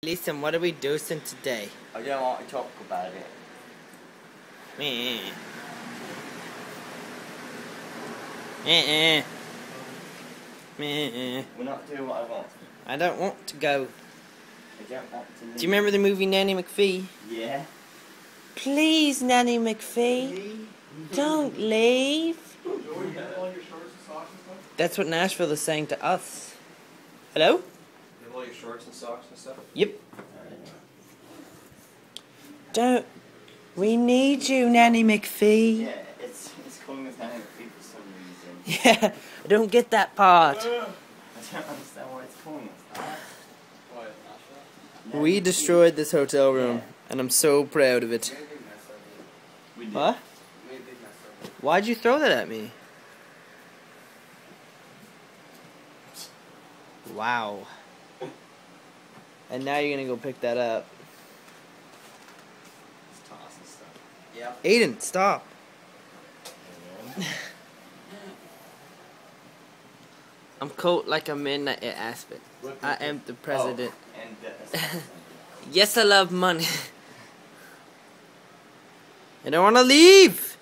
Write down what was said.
Listen, what are we doing today? I don't want to talk about it. Meh. We're not doing what I want. I don't want to go. I don't want to leave. Do you remember the movie Nanny McPhee? Yeah. Please, Nanny McPhee, don't leave. That's what Nashville is saying to us. Hello? You have all your shorts and socks and stuff? Yep. Don't. We need you, Nanny McPhee. Yeah, it's calling us Nanny McPhee for some reason. Yeah, I don't get that part. I don't understand why it's calling us that. We destroyed this hotel room, and I'm so proud of it. We did. What? Why'd you throw that at me? Wow. And now you're gonna go pick that up. It's tossing stuff. Yeah. Aiden, stop. I'm cold like a midnight at Aspen. I am the president. Oh, and Yes, I love money. I don't wanna leave.